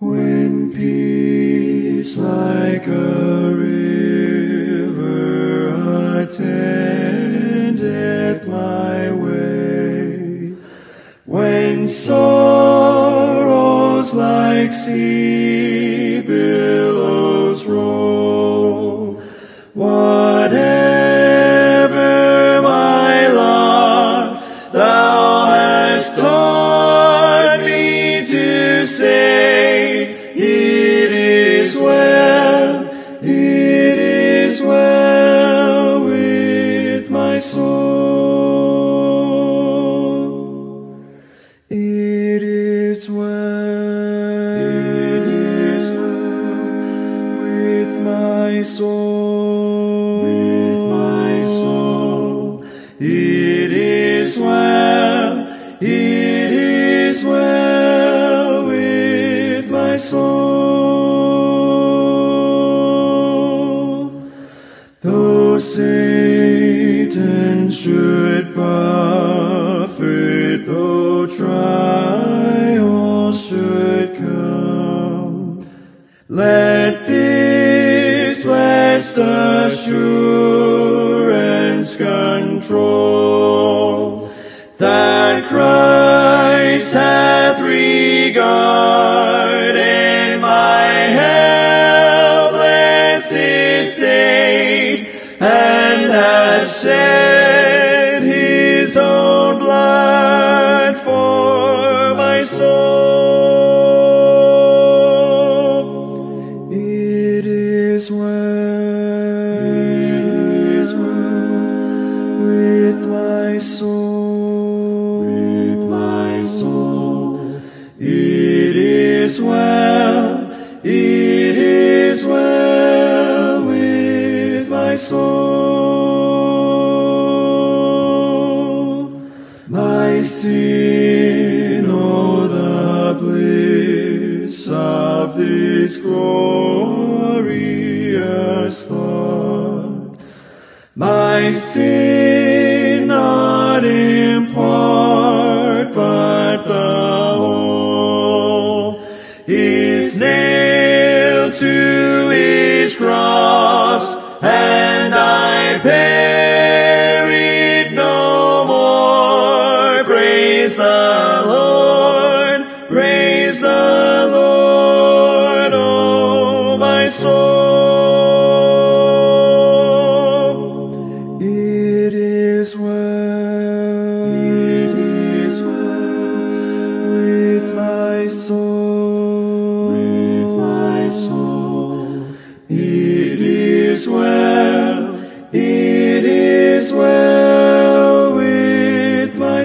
When peace like a river attendeth my way, when sorrows like sea billows roll, whatever my lot, thou hast taught me to say, it is well with my soul. It is well with my soul. It is well with my soul. Though Satan should buffet, though trials should come, let this blessed assurance control, that Christ hath regarded my helpless estate, and hath shed his own blood for my soul. It is well with my soul. It is well with my soul. My sin, oh, the bliss of this glorious thought. My sin, not in part, but the whole, is nailed to his cross, and I bear it no more. Praise the Lord, oh my soul. It is well with my soul. It is well with my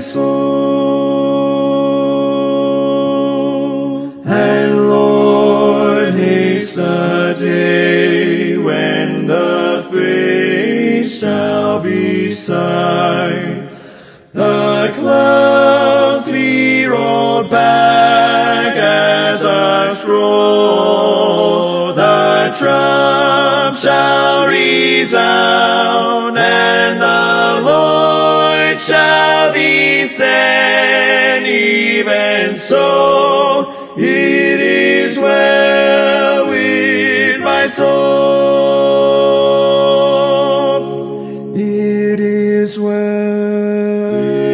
soul. And Lord, haste the day when the face shall be sight, the clouds be rolled back as a scroll, the trump shall resound, and the Lord shall descend. Even so, it is well with my soul. It is well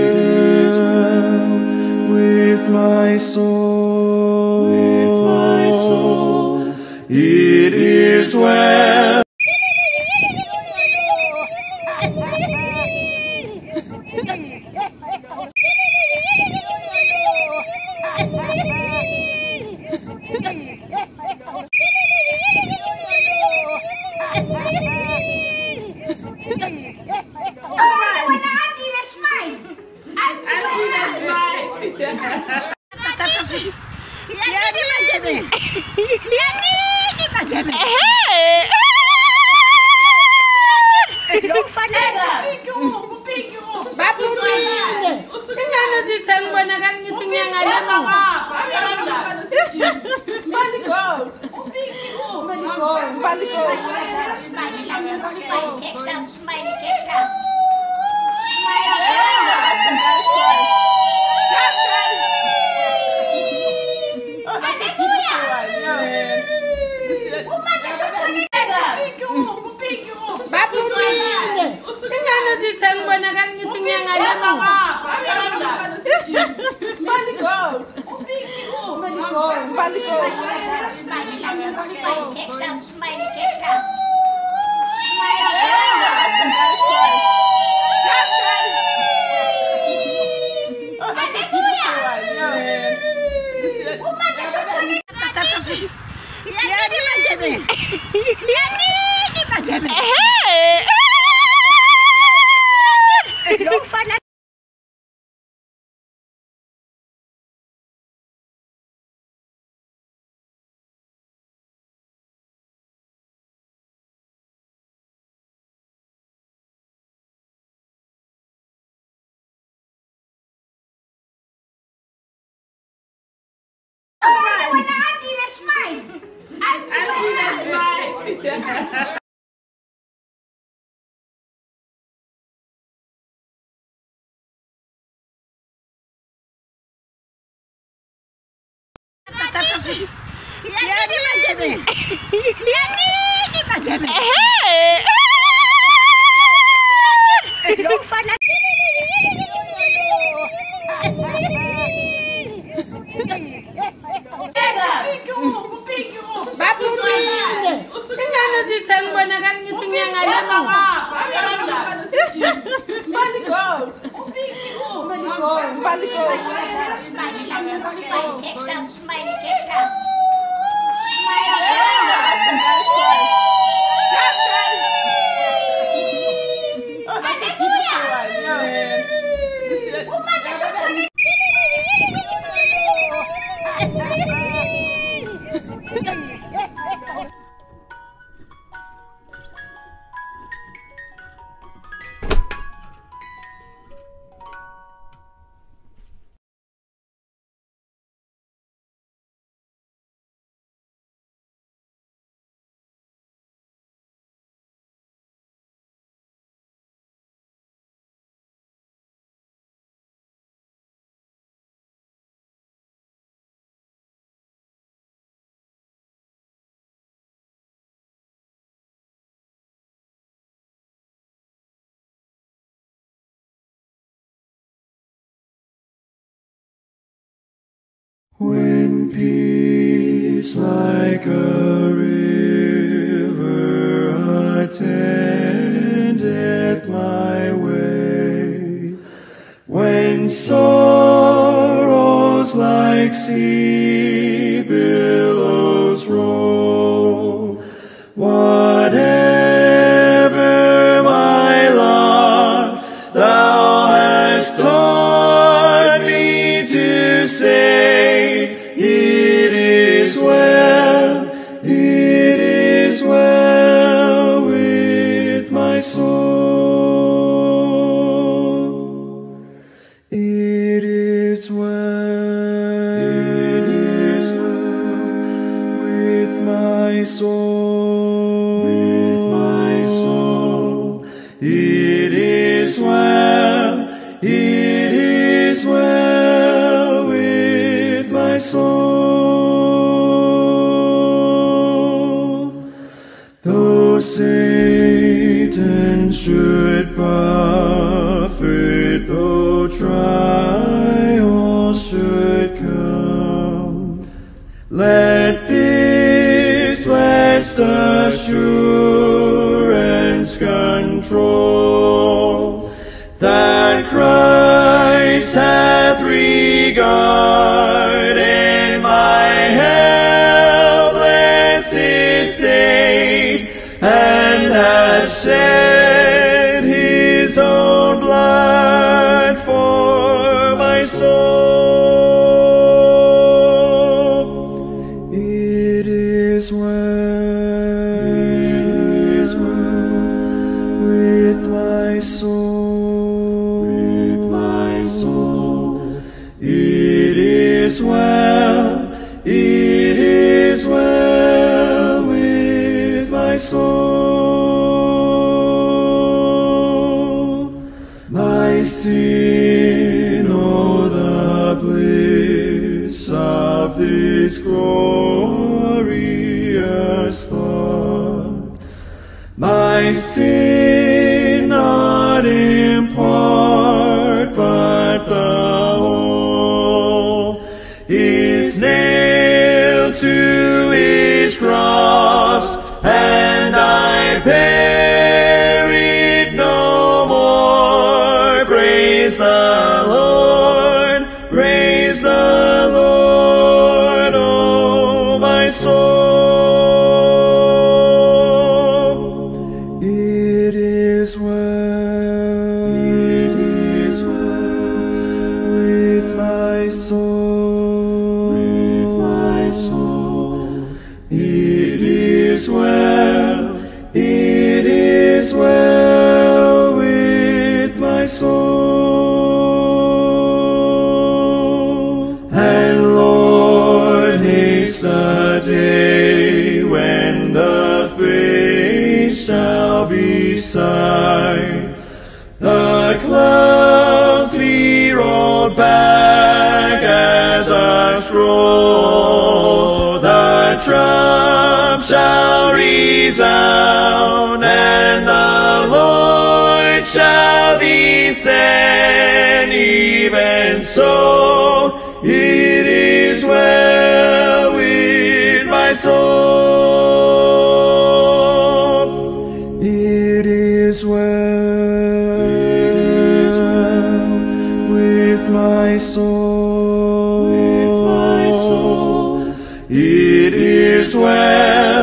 with my soul. It is well. Smile. When peace like a river attendeth my way, when sorrows like sea billows roll, whatever my lot, thou hast taught me to say, it is well with my soul. It is well with my soul. With my soul. It is well with my soul. Though Satan should buffet, though trials should come, let this blessed assurance control, that Christ hath regarded my helpless estate, and hath shed his own blood for my soul. It is well with my soul. With my soul. It is well with my soul. My sin, oh, the bliss of this glorious thought. My sin not in part, 'His name to his cross, and I bear it no more. Praise the Lord, praise the Lord, oh my soul. It is well, it is well with my soul, with my soul. It is well, it is well with my soul. And Lord, haste the day when the face shall be sight, the clouds be rolled back as a scroll, the trump shall resound, and the Lord shall descend. Even so, it is well with my soul. It is well, it is well with my soul, with my soul. It is well.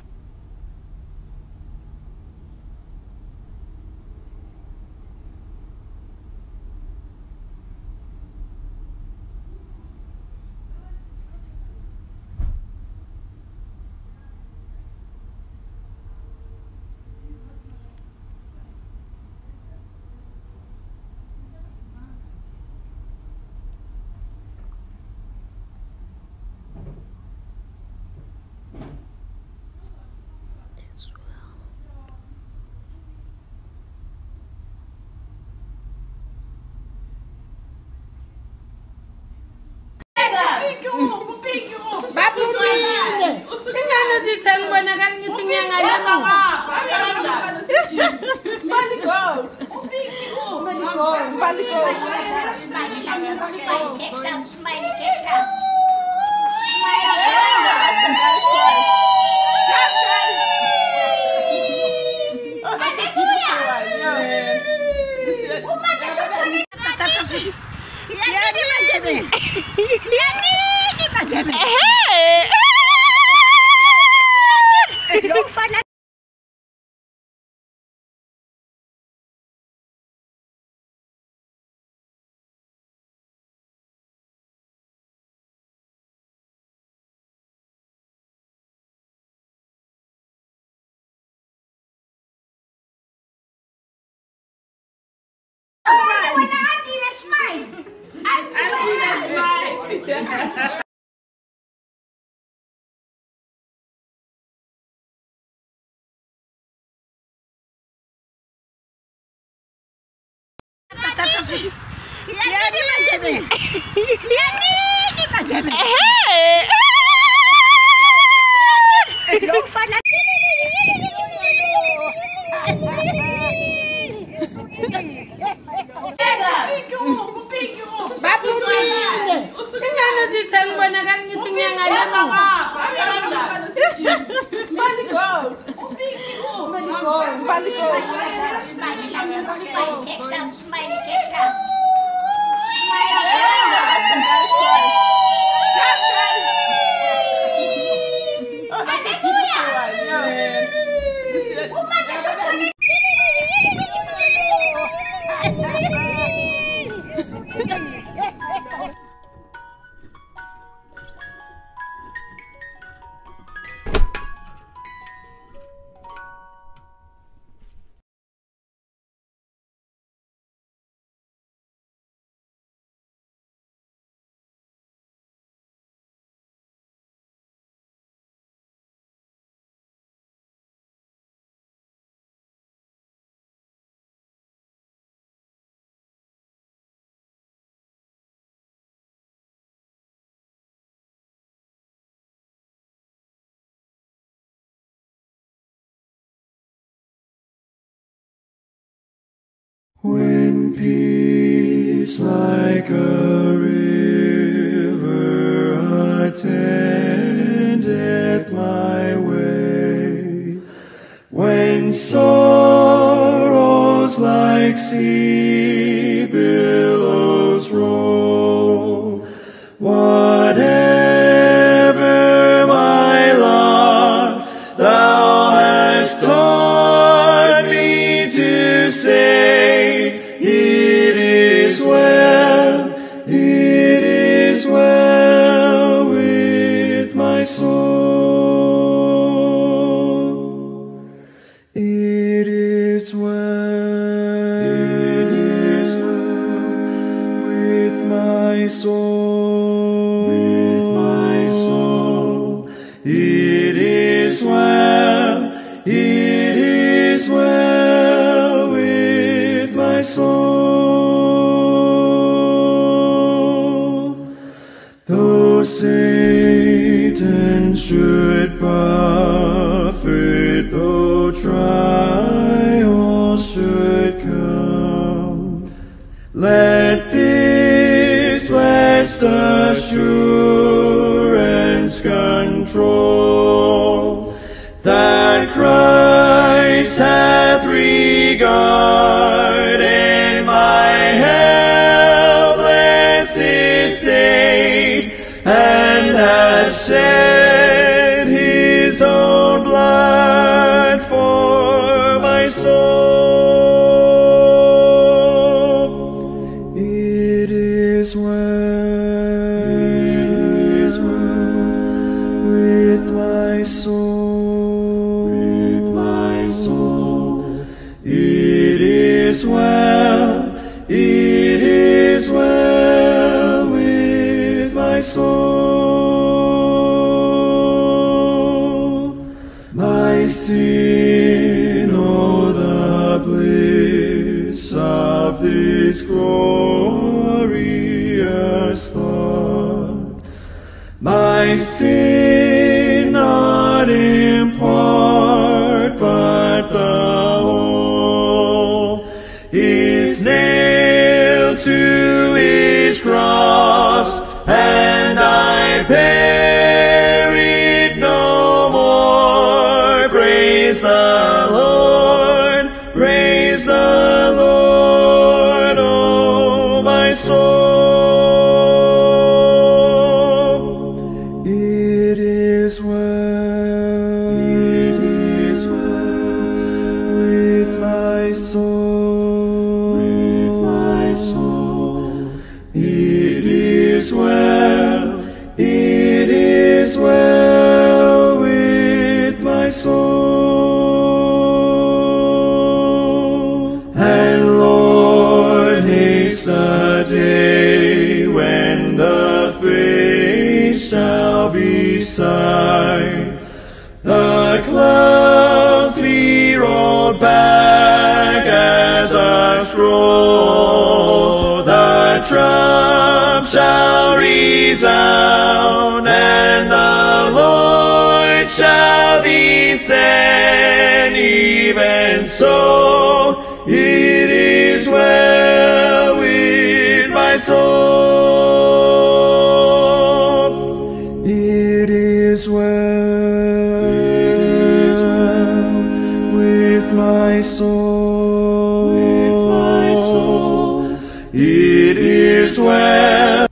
When peace like a river attended It is well, it is well with my soul. Though Satan should buffet, though trials should come, let this blessed assurance control that Christ hath regarded my helpless estate and hath shed his own blood for my soul. It is well, with my soul, It is well, it is well with my soul. My sin, oh, the bliss of this glorious thought. My sin not in part, but the whole is nailed to his cross, and I bear it no more. Praise the Lord, praise the Lord, oh my soul. It is well, with my soul, It is well, it is well with my soul. And Lord, haste the day when the face shall be sight, the clouds be rolled back as a scroll, the trump shall resound, and the Lord shall descend. Even so, it is well with my soul. It is well, with my soul, It is well.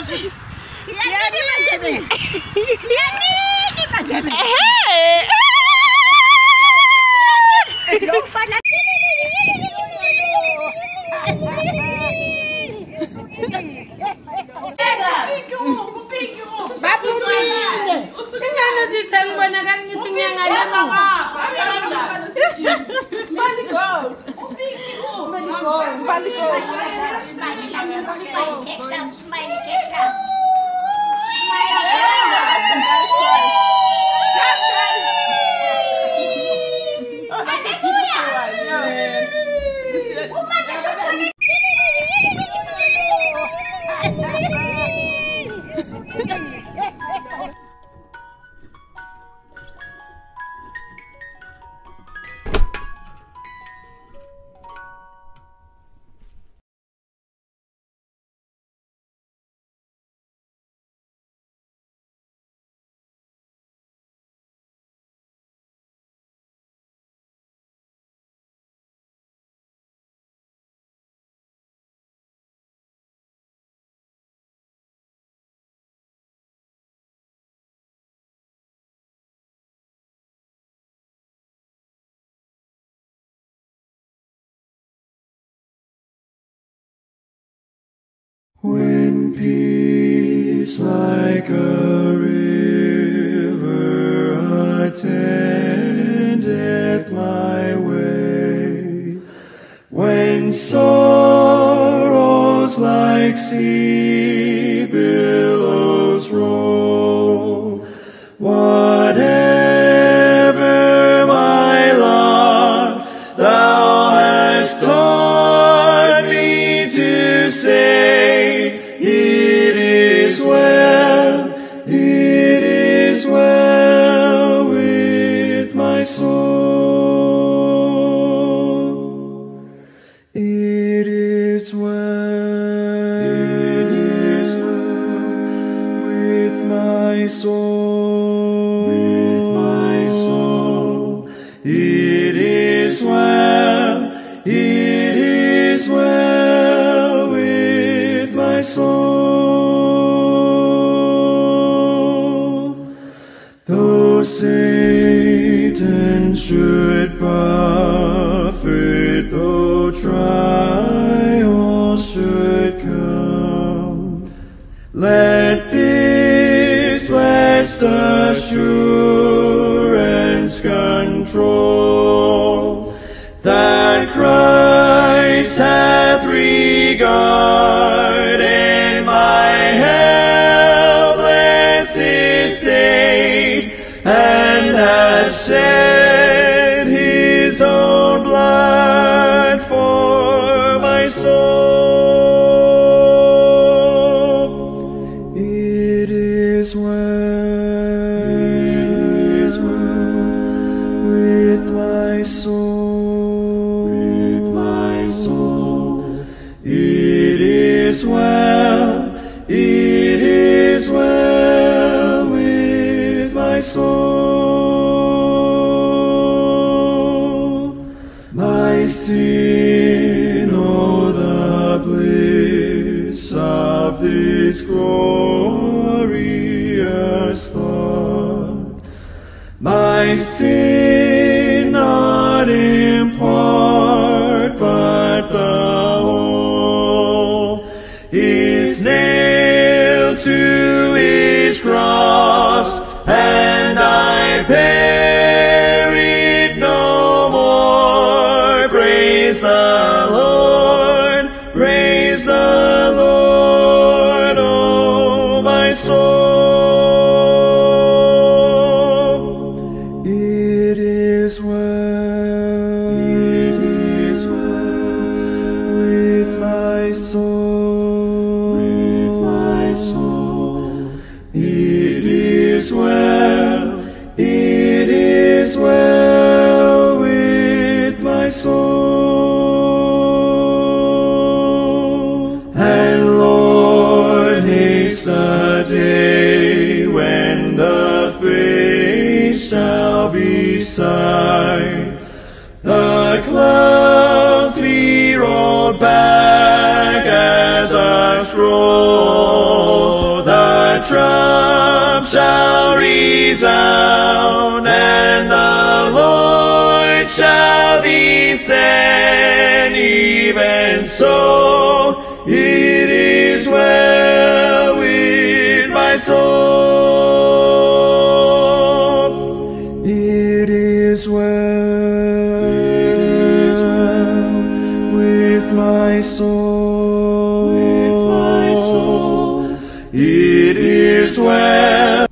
When peace like a river attendeth my way, when sorrows like sea billows roll, whatever my lot thou hast taught me to say, it is well with my soul. It is well with my soul. With my soul. It is well with my soul. Though Satan should buffet, though trials should come, let this blessed assurance control, that Christ hath regarded my helpless estate, and hath shed his own blood for my soul. It is well with my soul. With my soul. It is well with my soul. My sin, oh, the bliss of this glorious thought. My sin, not in part, but the whole, is nailed to his cross, and I bear it no more. Praise the Lord, oh my soul. It is well with my soul. With my soul. It is well with my soul. And Lord, haste the day when the face shall be sight, the clouds be rolled back as a scroll, resound, and the Lord shall descend. Even so, it is well with my soul. It is well with my soul. It is well.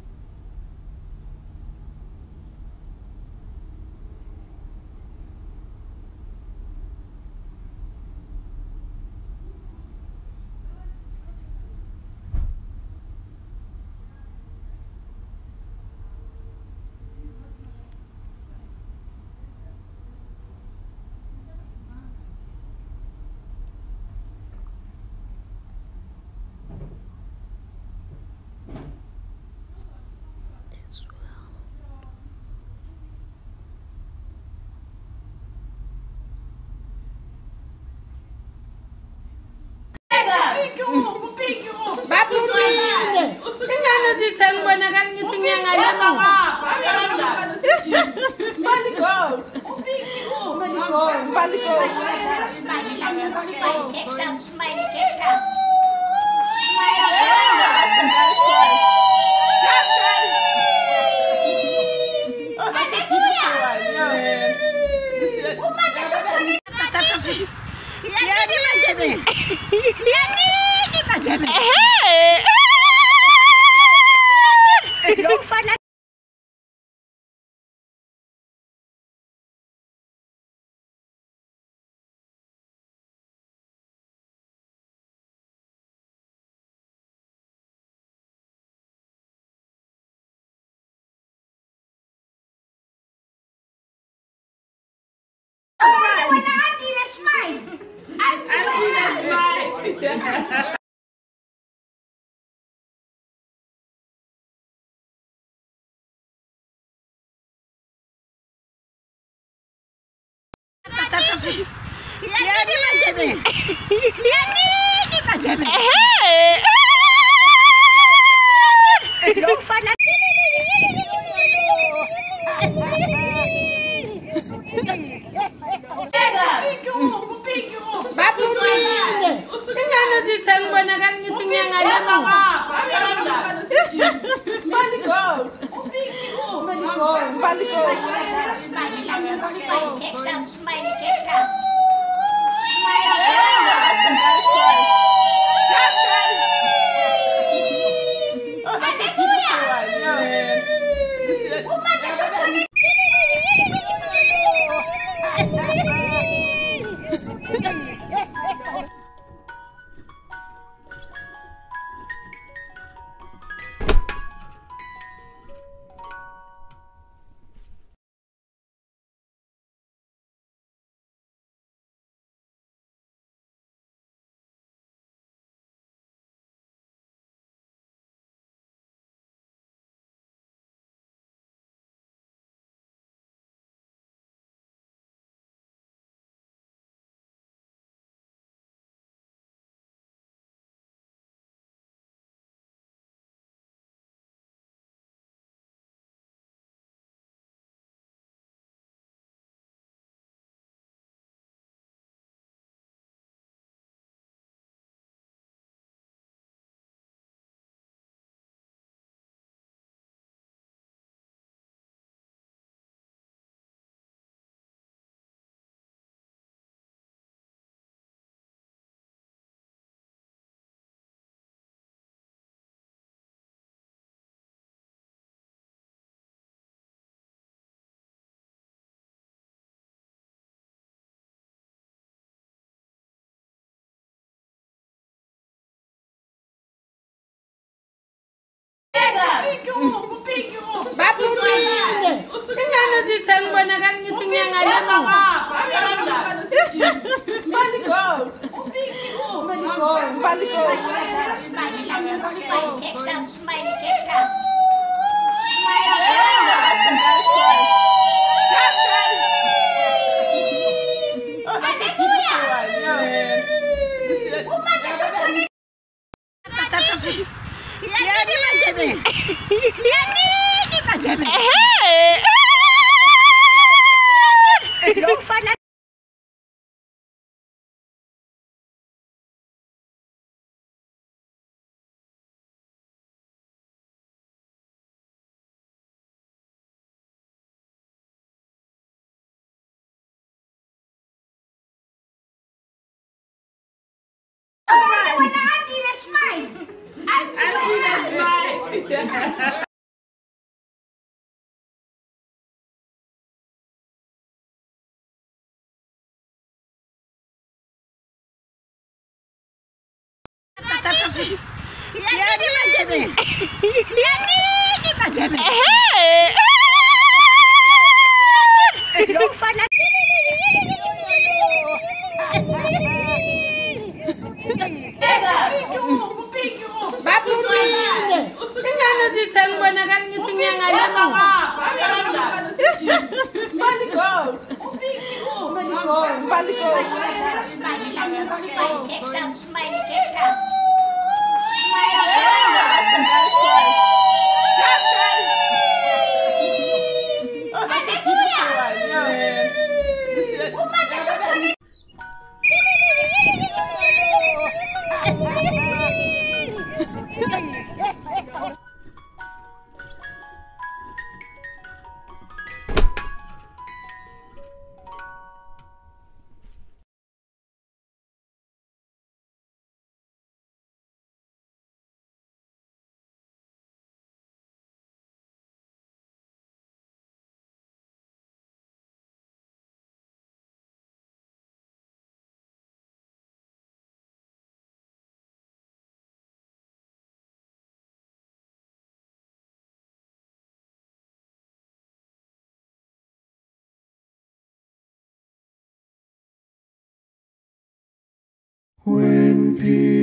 When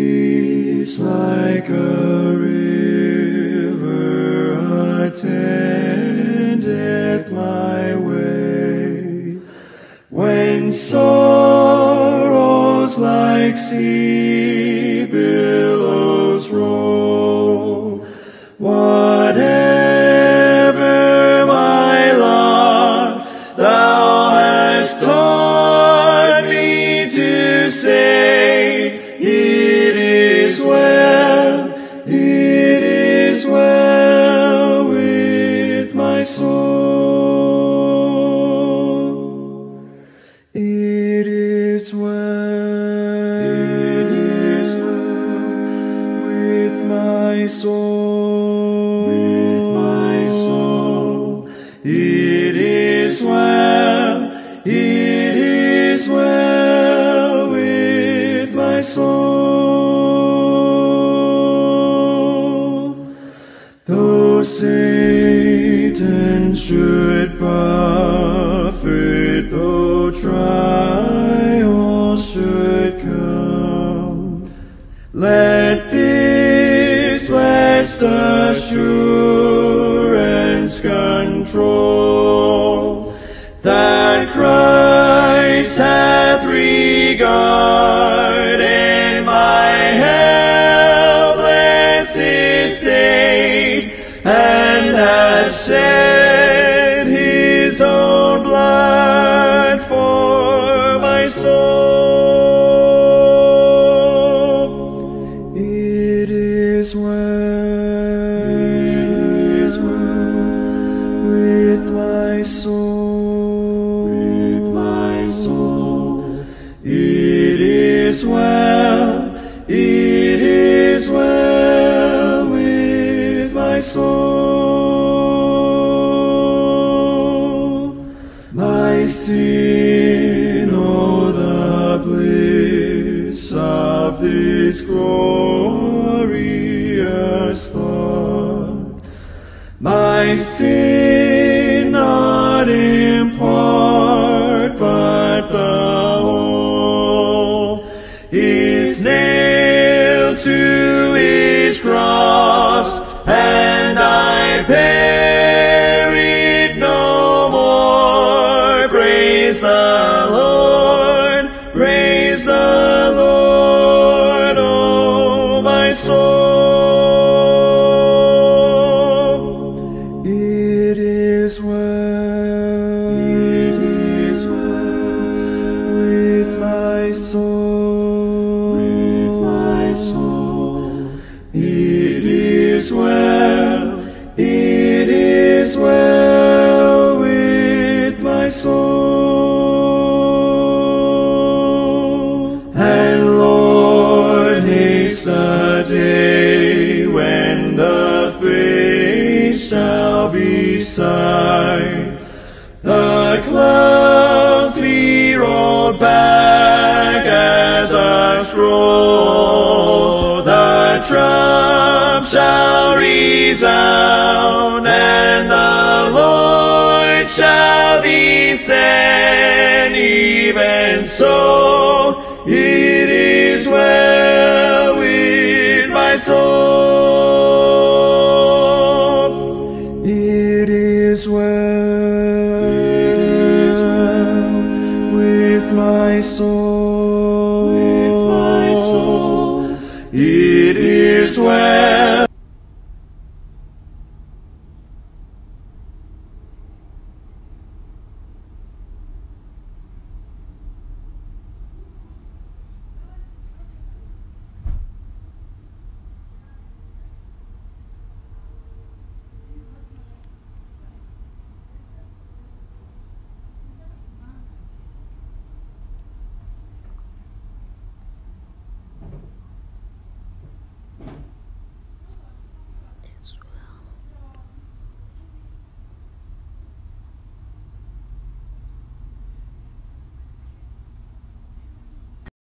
peace like a river attendeth my way, when sorrows like sea billows roll, whatever my lot thou hast taught me to say, it is well with my soul. It is well with my soul. With my soul. It is well with my soul. Though Satan should buffet, though trials should come, let this blessed assurance control, that Christ hath regarded my helpless estate, and hath shed his own blood for my soul. It is well with my soul. With my soul. It is well with my soul. My sin, oh, the bliss of this glorious thought. My sin not in part, but the whole is nailed to his cross, and I bear it no more. Praise the Lord, oh my soul. resound, and the Lord shall descend. Even so, it is well with my soul. It is well with my soul. It is well.